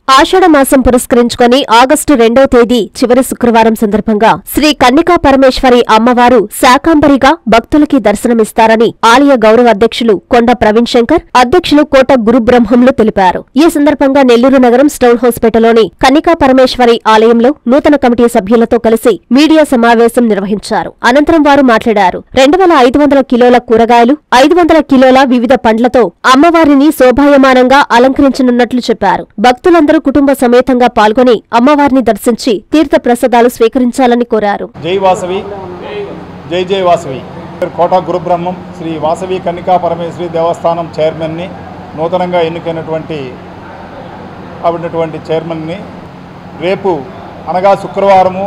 ఆషాఢ మాసం పురస్కరించుకొని ఆగస్టు 2వ తేదీ చివరి శుక్రవారం సందర్భంగా శ్రీ కన్నికా పరమేశ్వరి అమ్మవారు శాకాంబరిగా భక్తులకి దర్శనమిస్తారని ఆలయ గౌరవ అధ్యక్షులు కొండ ప్రవీణ్ శంకర్, అధ్యక్షులు కోట గురుబ్రహ్మంలు తెలిపారు. ఈ సందర్భంగా నెల్లూరు నగరం స్టౌన్ హాస్పిటల్లోని కన్నికా పరమేశ్వరి ఆలయంలో నూతన కమిటీ సభ్యులతో కలిసి మీడియా సమావేశం నిర్వహించారు. అనంతరం వారు మాట్లాడారు. 2500 కిలోల కూరగాయలు, 500 కిలోల వివిధ పండ్లతో అమ్మవారిని శోభాయమానంగా అలంకరించనున్నట్లు చెప్పారు. భక్తులందరూ కుటుంబ సమేతంగా పాల్గొని అమ్మవారిని దర్శించి తీర్థ ప్రసాదాలు స్వీకరించాలని కోరారు. జై వాసవి, జై జై వాసవి. కోట గురుబ్రహ్మం శ్రీ వాసవి కన్నికా పరమేశ్వరి దేవస్థానం చైర్మన్ని, నూతనంగా ఎన్నికైనటువంటి చైర్మన్ని రేపు అనగా శుక్రవారము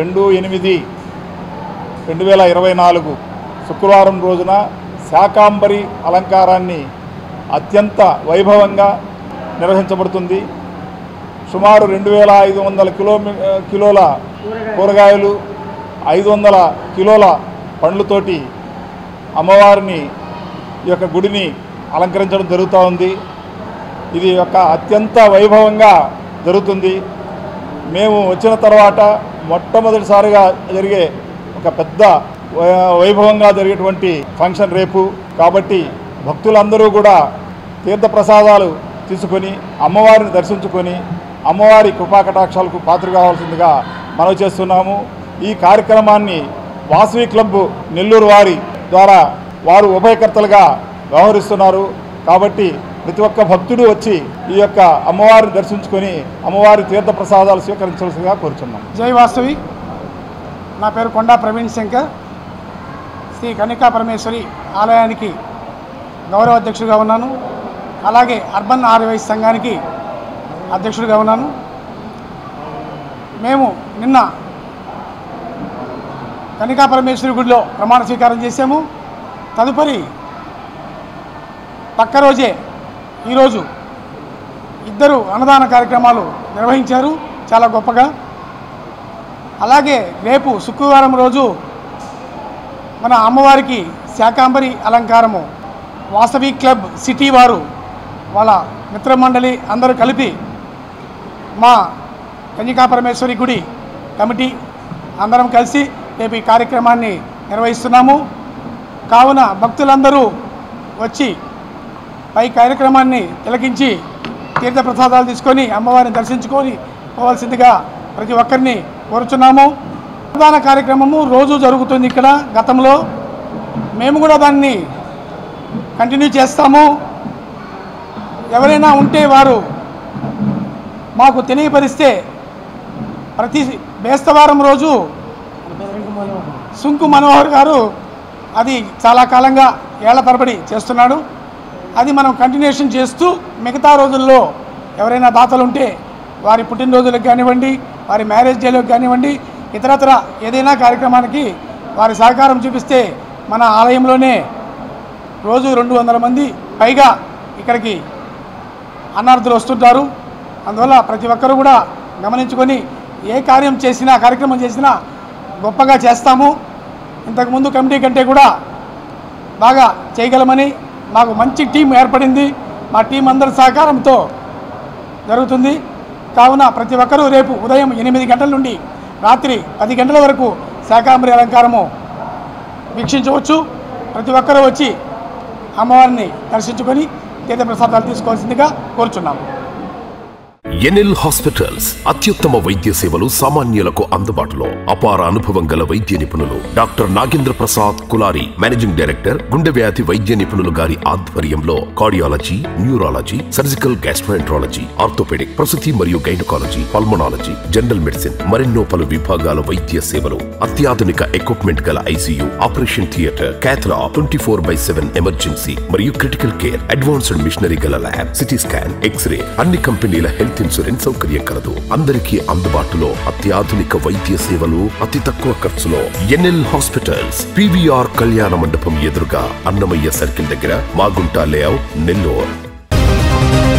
2/8/2024 శుక్రవారం రోజున శాకాంబరి అలంకారాన్ని అత్యంత వైభవంగా నిర్వహించబడుతుంది. సుమారు 2500 కిలోల కూరగాయలు, 500 కిలోల పండ్లతోటి అమ్మవారిని ఈ యొక్క గుడిని అలంకరించడం జరుగుతూ ఉంది. ఇది ఒక అత్యంత వైభవంగా జరుగుతుంది. మేము వచ్చిన తర్వాత మొట్టమొదటిసారిగా జరిగే ఒక పెద్ద వైభవంగా జరిగేటువంటి ఫంక్షన్ రేపు. కాబట్టి భక్తులందరూ కూడా తీర్థప్రసాదాలు తీసుకొని అమ్మవారిని దర్శించుకొని అమ్మవారి కృపాకటాక్షాలకు పాత్ర కావాల్సిందిగా మనవి చేస్తున్నాము. ఈ కార్యక్రమాన్ని వాసవి క్లబ్ నెల్లూరు వారి ద్వారా వారు ఉభయకర్తలుగా వ్యవహరిస్తున్నారు. కాబట్టి ప్రతి ఒక్క భక్తుడు వచ్చి ఈ యొక్క అమ్మవారిని దర్శించుకొని అమ్మవారి తీర్థ ప్రసాదాలు స్వీకరించవలసిందిగా కోరుచున్నాం. జై వాసవి. నా పేరు కొండా ప్రవీణ్ శంకర్. శ్రీ కన్నికా పరమేశ్వరి ఆలయానికి గౌరవ అధ్యక్షుడిగా ఉన్నాను. అలాగే అర్బన్ ఆర్యవైశ్య సంఘానికి అధ్యక్షుడిగా ఉన్నాను. మేము నిన్న కన్నికా పరమేశ్వరి గుడిలో ప్రమాణ స్వీకారం చేశాము. తదుపరి పక్క రోజే ఈరోజు 2 అన్నదాన కార్యక్రమాలు నిర్వహించారు చాలా గొప్పగా. అలాగే రేపు శుక్రవారం రోజు మన అమ్మవారికి శాకాంబరి అలంకారము వాసవి క్లబ్ సిటీ వారు వాళ్ళ మిత్రమండలి అందరూ కలిపి మా కన్నికా పరమేశ్వరి గుడి కమిటీ అందరం కలిసి రేపు ఈ కార్యక్రమాన్ని నిర్వహిస్తున్నాము. కావున భక్తులందరూ వచ్చి పై కార్యక్రమాన్ని తిలకించి తీర్థప్రసాదాలు తీసుకొని అమ్మవారిని దర్శించుకొని పోవాల్సిందిగా ప్రతి ఒక్కరిని కోరుచున్నాము. ప్రధాన కార్యక్రమము రోజు జరుగుతుంది ఇక్కడ. గతంలో మేము కూడా దాన్ని కంటిన్యూ చేస్తాము. ఎవరైనా ఉంటే వారు మాకు తెలియపరిస్తే ప్రతి బేస్తవారం రోజు సుంకు మనోహర్ గారు అది చాలా కాలంగా ఏళ్ల తరబడి చేస్తున్నాడు. అది మనం కంటిన్యూషన్ చేస్తూ మిగతా రోజుల్లో ఎవరైనా దాతలు ఉంటే వారి పుట్టినరోజులకు కానివ్వండి, వారి మ్యారేజ్ డేలకు కానివ్వండి, ఇతరత్ర ఏదైనా కార్యక్రమానికి వారి సహకారం చూపిస్తే మన ఆలయంలోనే రోజు 200 మంది పైగా ఇక్కడికి అన్నార్థులు వస్తుంటారు. అందువల్ల ప్రతి ఒక్కరూ కూడా గమనించుకొని ఏ కార్యక్రమం చేసినా గొప్పగా చేస్తాము. ఇంతకుముందు కమిటీ కంటే కూడా బాగా చేయగలమని మాకు మంచి టీం ఏర్పడింది. మా టీం అందరి సహకారంతో జరుగుతుంది. కావున ప్రతి ఒక్కరూ రేపు ఉదయం 8 గంటల నుండి రాత్రి 10 గంటల వరకు శాకాంబరి అలంకారము వీక్షించవచ్చు. ప్రతి ఒక్కరూ వచ్చి అమ్మవారిని దర్శించుకొని తీర్థప్రసాదాలు తీసుకోవాల్సిందిగా కోరుచున్నాము. ఎన్ఎల్ హాస్పిటల్స్ అత్యుత్తమ వైద్య సేవలు సామాన్యులకు అందుబాటులో. అపార అనుభవం గల వైద్య నిపుణులు doctor Nagendra Prasad Kulari, managing director, గుండె వ్యాధి వైద్య నిపుణులు గారి ఆధ్వర్యంలో cardiology, neurology, surgical gastroenterology, orthopaedic, ప్రసూతి మరియు గైనకాలజీ, పల్మనాలజీ, జనరల్ మెడిసిన్ మరెన్నో పలు విభాగాల వైద్య సేవలు. అత్యాధునిక ఎక్విప్మెంట్ గల ICU, operation theatre, cath lab, 24/7 emergency మరియు క్రిటికల్ కేర్, అడ్వాన్స్డ్ మిషనరీ గల ల్యాబ్, సిటీ స్కాన్, ఎక్స్రే, అన్ని కంపెనీల హెల్త్ ఇన్సూరెన్స్ సౌకర్యం కలదు. అందరికీ అందుబాటులో అత్యాధునిక వైద్య సేవలు అతి తక్కువ ఖర్చులో. ఎన్ఎల్ హాస్పిటల్స్, పివిఆర్ కళ్యాణ మండపం ఎదురుగా, అన్నమయ్య సర్కిల్ దగ్గర, మాగుంట లేఅవుట్, నెల్లూరు.